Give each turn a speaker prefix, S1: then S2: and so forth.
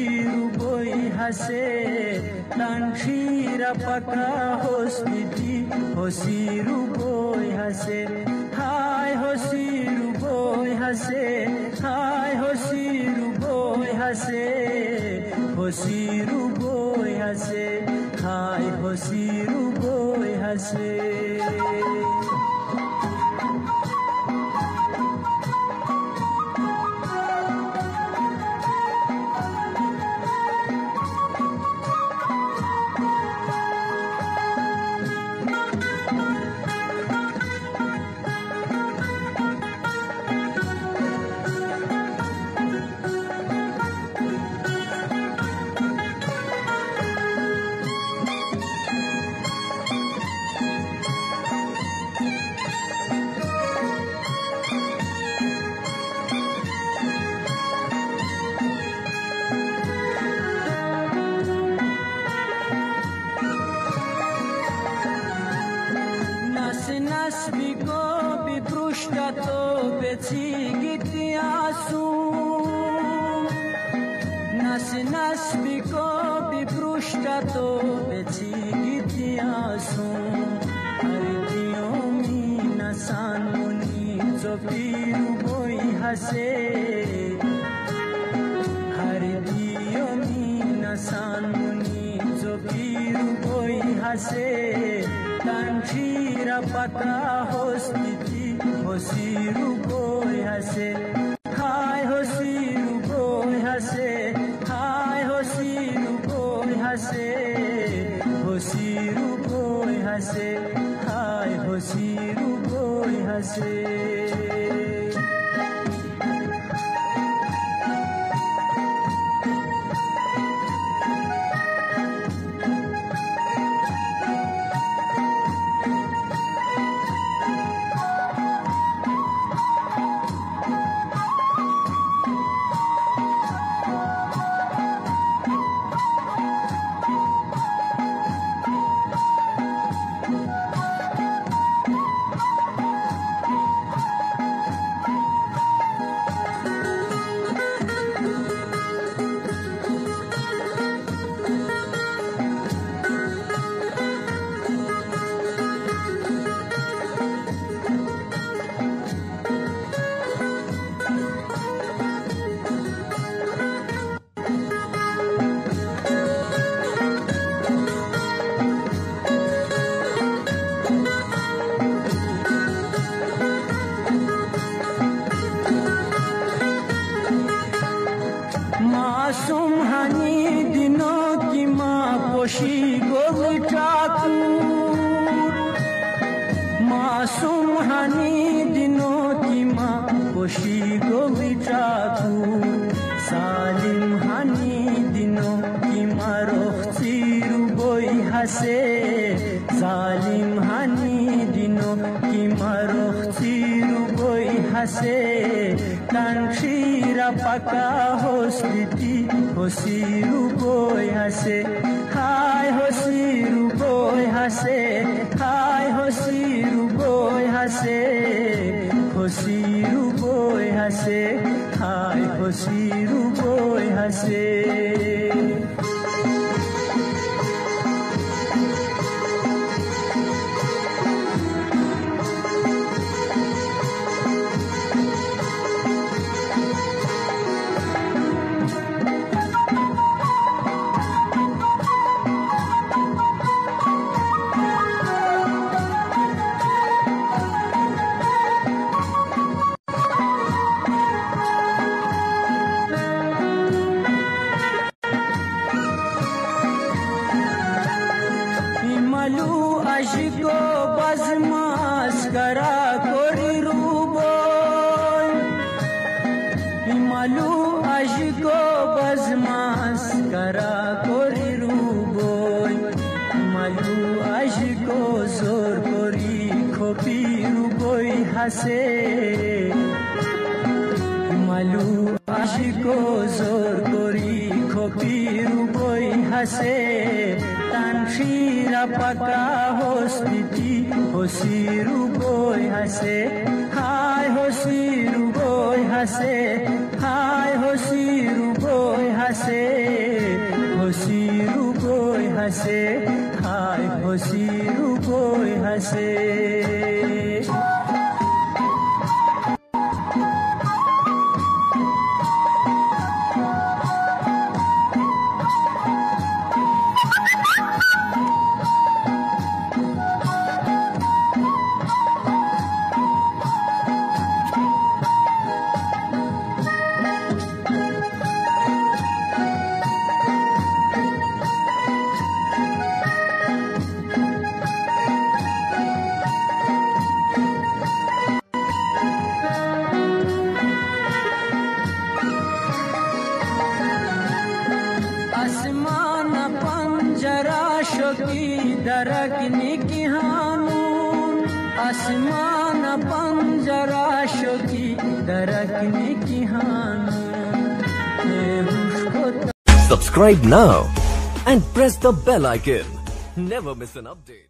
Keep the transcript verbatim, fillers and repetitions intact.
S1: boi hase tanshira paka hospiti hosiru boi hase hai hosiru boi hase hai hosiru boi hase hosiru boi hase hai hosiru boi hase Nasbiko biprushtato betsigiti asu Nas nasbiko biprushtato betsigiti asu Artiomi nasan muni zopiru boi hase Artiomi nasan muni zopiru boi hase Tanshira paka hospiti hosiru boi hase hai hosiru boi hase hai hosiru boi hase hosiru boi hase hai hosiru boi hase मासूम हनी दिनों की माँ पोशी गोल ठाकुर मासूम हनी दिनों की माँ पोशी गोल ठाकुर सालिम हनी दिनों की माँ रोखतीरु बोई हसे सालिम हनी दिनों की माँ रोखतीरु बोई हसे Tanshira paka hospiti hosiru boi hase hai hosiru boi hase hai hosiru boi hase hosiru boi hase hai hosiru boi hase Malu ashiko bazmas kara koriru boy Malu ashiko bazmas kara koriru boy Malu ashiko zor kori khopiru boy hase Malu ashiko zor kori khopiru boy hase Tanshira paka hospiti hosiru boi hase hai hosiru boi hase hai hosiru boi hase হসিরু বই হাসে হায় হসিরু বই হাসে आसमान पंजरा शोकी दरकने की हानून आसमान पंजरा शोकी दरकने की हानून
S2: Subscribe now and press the bell icon. Never miss an update.